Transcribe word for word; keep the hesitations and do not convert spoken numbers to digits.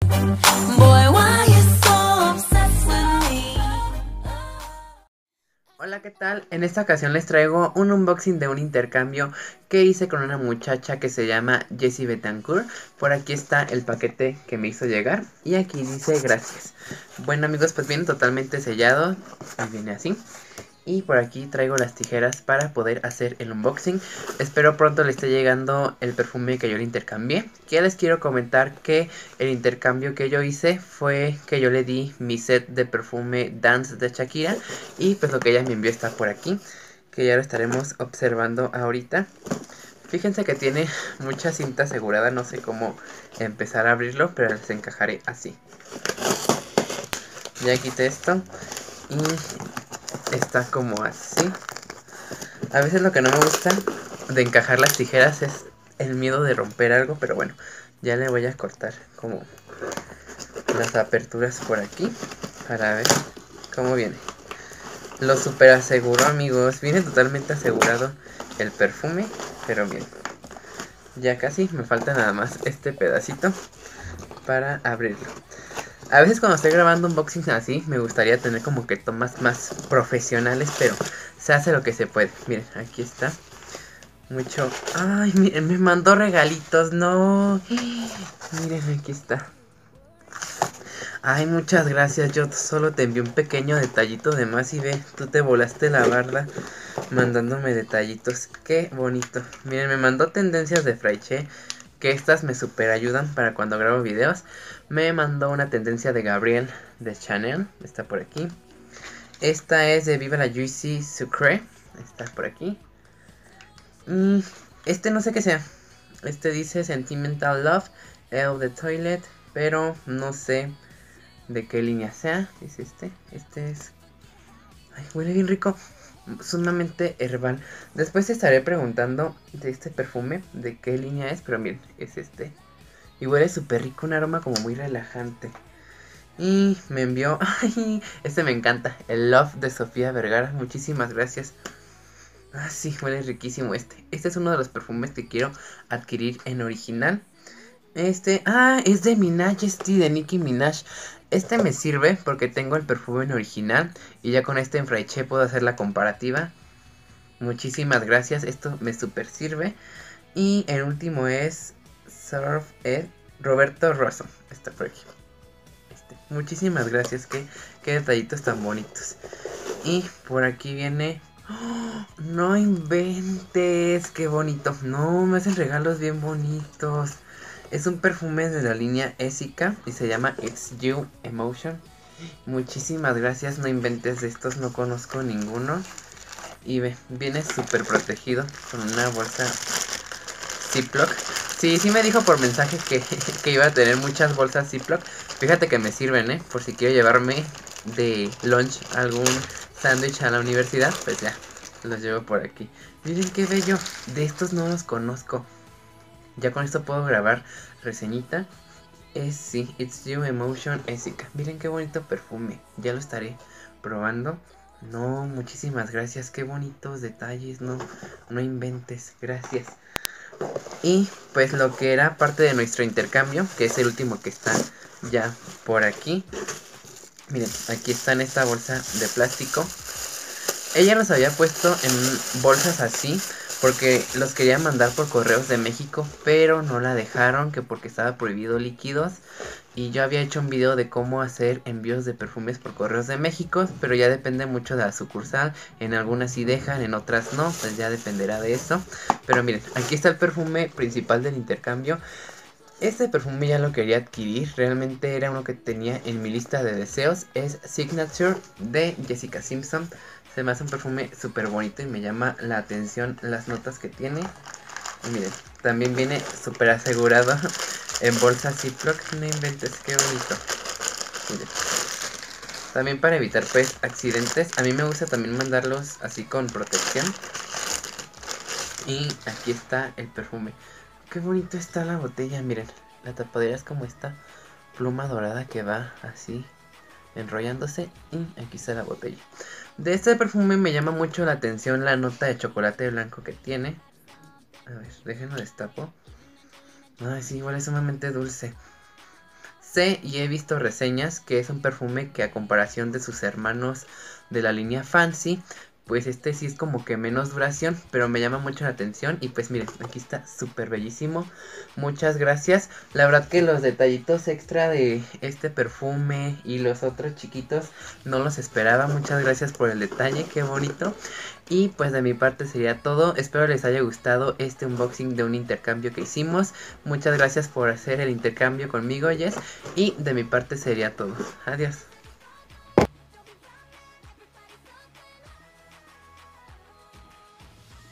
Boy, why you so obsessed with me? Hola, ¿qué tal? En esta ocasión les traigo un unboxing de un intercambio que hice con una muchacha que se llama Jessie Betancourt. Por aquí está el paquete que me hizo llegar y aquí dice gracias. Bueno amigos, pues viene totalmente sellado y viene así. Y por aquí traigo las tijeras para poder hacer el unboxing. Espero pronto le esté llegando el perfume que yo le intercambié. Que les quiero comentar que el intercambio que yo hice fue que yo le di mi set de perfume Dance de Shakira. Y pues lo que ella me envió está por aquí, que ya lo estaremos observando ahorita. Fíjense que tiene mucha cinta asegurada, no sé cómo empezar a abrirlo, pero les encajaré así. Ya quité esto y está como así. A veces lo que no me gusta de encajar las tijeras es el miedo de romper algo, pero bueno, ya le voy a cortar como las aperturas por aquí para ver cómo viene. Lo super aseguro amigos, viene totalmente asegurado el perfume, pero bien, ya casi me falta nada más este pedacito para abrirlo. A veces cuando estoy grabando unboxings así, me gustaría tener como que tomas más profesionales, pero se hace lo que se puede. Miren, aquí está. Mucho... Ay, miren, me mandó regalitos, no. Miren, aquí está. Ay, muchas gracias, yo solo te envié un pequeño detallito de más y ve, tú te volaste la barda mandándome detallitos. Qué bonito. Miren, me mandó tendencias de Fraiche, que estas me super ayudan para cuando grabo videos. Me mandó una tendencia de Gabriel de Chanel, está por aquí. Esta es de Viva la Juicy Sucre, está por aquí. Y este no sé qué sea. Este dice Sentimental Love, El de Toilet, pero no sé de qué línea sea. Es este, este es... Ay, huele bien rico. Sumamente herbal. Después estaré preguntando de este perfume de qué línea es, pero miren, es este. Y huele súper rico, un aroma como muy relajante. Y me envió, ay, este me encanta, el Love de Sofía Vergara. Muchísimas gracias. Ah, sí, huele riquísimo este. Este es uno de los perfumes que quiero adquirir en original. Este, ah, es de Majesty, de Nicki Minaj. Este me sirve porque tengo el perfume en original y ya con este en Fraiche puedo hacer la comparativa. Muchísimas gracias, esto me super sirve. Y el último es Surf Ed Roberto Rosso. Está por aquí. Este. Muchísimas gracias, qué, qué detallitos tan bonitos. Y por aquí viene... ¡Oh! No inventes, qué bonito. No, me hacen regalos bien bonitos. Es un perfume de la línea Essica y se llama It's You Emotion. Muchísimas gracias, no inventes, de estos no conozco ninguno. Y ve, viene súper protegido con una bolsa Ziploc. Sí, sí me dijo por mensaje que, que iba a tener muchas bolsas Ziploc. Fíjate que me sirven, ¿eh? Por si quiero llevarme de lunch algún sándwich a la universidad, pues ya, los llevo por aquí. Miren qué bello, de estos no los conozco. Ya con esto puedo grabar reseñita. Es sí, It's You Emotion Essica. Miren qué bonito perfume, ya lo estaré probando. No, muchísimas gracias, qué bonitos detalles, no, no inventes, gracias. Y pues lo que era parte de nuestro intercambio, que es el último que está ya por aquí. Miren, aquí está en esta bolsa de plástico. Ella nos había puesto en bolsas así porque los quería mandar por correos de México, pero no la dejaron, que porque estaba prohibido líquidos. Y yo había hecho un video de cómo hacer envíos de perfumes por correos de México, pero ya depende mucho de la sucursal. En algunas sí dejan, en otras no, pues ya dependerá de eso. Pero miren, aquí está el perfume principal del intercambio. Este perfume ya lo quería adquirir, realmente era uno que tenía en mi lista de deseos. Es Signature de Jessica Simpson. Se me hace un perfume súper bonito y me llama la atención las notas que tiene. Y miren, también viene súper asegurado en bolsa Ziploc. No inventes, qué bonito. Miren. También para evitar pues accidentes, a mí me gusta también mandarlos así con protección. Y aquí está el perfume. Qué bonito está la botella, miren. La tapadera es como esta pluma dorada que va así enrollándose. Y aquí está la botella. De este perfume me llama mucho la atención la nota de chocolate blanco que tiene. A ver, déjenlo destapo. Ay, sí, igual es sumamente dulce. Sé y he visto reseñas que es un perfume que a comparación de sus hermanos de la línea Fancy, pues este sí es como que menos duración, pero me llama mucho la atención. Y pues miren, aquí está súper bellísimo. Muchas gracias. La verdad que los detallitos extra de este perfume y los otros chiquitos no los esperaba. Muchas gracias por el detalle, qué bonito. Y pues de mi parte sería todo. Espero les haya gustado este unboxing de un intercambio que hicimos. Muchas gracias por hacer el intercambio conmigo, Jess. Y de mi parte sería todo. Adiós.